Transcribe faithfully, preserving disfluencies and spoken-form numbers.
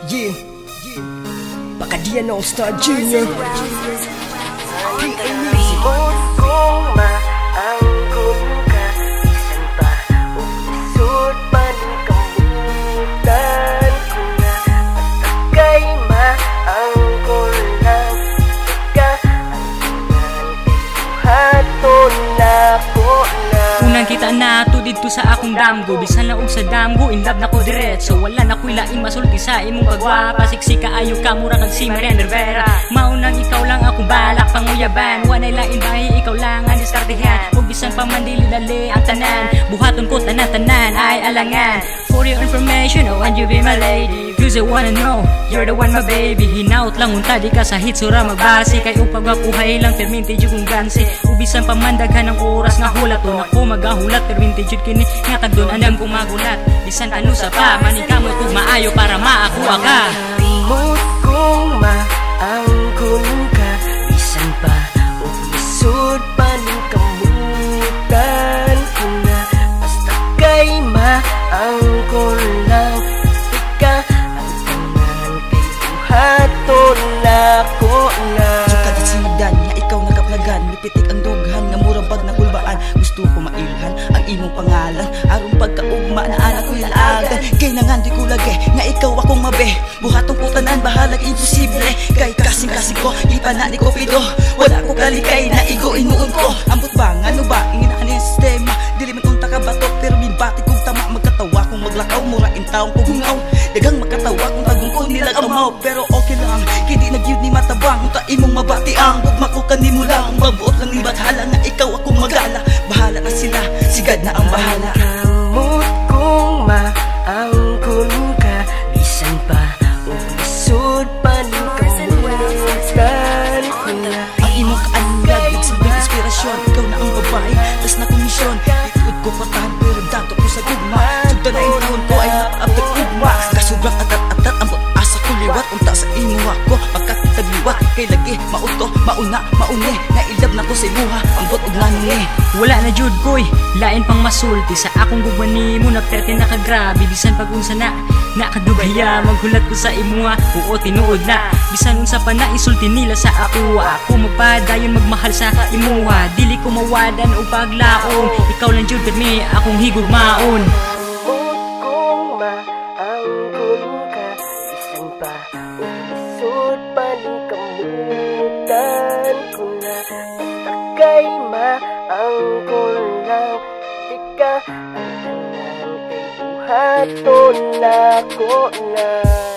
Yeah, Pagadian All-Star Junior P A Music. Kung maangkon ka, isan pa umisod pa ng kamutan ko na. Basta kay maangkon lang ika, ang tanan kay buhaton na ko na. Unang kita na to dito sa akong damgo, bisan na og sa damgo in love na ko diretso. Wala na ko'y laing masulti sa imong pagwapa, siksi ka ayo ka mura kag si Marian Rivera. Maunang ikaw lang akong balak panguyaban, wanay lain bahay ikaw lang ang diskartehan. Ug bisan pa man dili-dali ang tanan, buhaton ko tanan-tanan ay alangan. For your information, oh and you be my lady, cause I wanna know, you're the one my baby. Hinaut lang unta di ka sa hit sura magbasi, kay upag mapuhay lang perminti jud kong gansi. Ug bisan pa man daghan ang oras nga hulat, to ako magahulat perminti jud kini nga tagdon andam ko magulat. Bisan tanusa pa manikamoy kung maayo para maakuha ka. Limot kung maangkon ka, bisan pa umisod pa ng kamutan ko na. Basta kay maangkon lang ika, ang tanan kay buhaton na ko na. Kadasidan nga ikaw nagaplagan, mipitik ang dughan nga murang pag nakulbaan. Gusto ko mailhan ang imong pangalan, aron pagkaugma na anak ko ilagan. Kay nangan di ko lagi nga ikaw akong mabe, buhatong putanan bahalag imposible. Kay kasing-kasing ko ipanani ko pido, wala ko kalikay na igoin muon ko. Ambot ba nga no ba ingin ani ang sistema, dili man unta ka batok pero minbati kong tama. Magkatawa kung maglakaw murain taong kugungaw, dagang magkatawa kung tagong ko nilag amaw. Pero okay lang kindi nagyud ni matabang, unta imong mabati ang gugma ko kanimo lang. Mabuot lang ni bathala nga ikaw akong magala, bahala na sila, sigad na ang bahala. Kamot kung maangkon ka, bisan pa umisod pa ng kamutan ko na. Ang imong kaanlag, nagsabing inspirasyon, ikaw na ang babae, tas na komisyon. Ituod ko patahan pero dato ko sa gugma, sugda na inahon ko ay nakaabot gugma. Kasubrang atat-atat ang asa ko liwat, unta sa imo ako pagkatitagliwat. Kay lagi mauto, mauna, mauni, nga ilab na ko sa imuha, ambot og nanong. Wala na jud koy lain pang masulti sa akong gugman nimo, na perte na kagrabe. Bisan pag unsa na nakadugaya, maghulat ko sa imuha, oo tinuod na. Bisan unsa pa na isulti nila sa ako, ako magpadayon magmahal sa imuha. Dili ko mawadan o paglaong, ikaw lang jud kami akong higugmaon. Kung maangkon ka, bisan pa umisod pa ng kamutan ko na. Basta kay maangkon lang ika, ang tanan kay buhaton na ko na.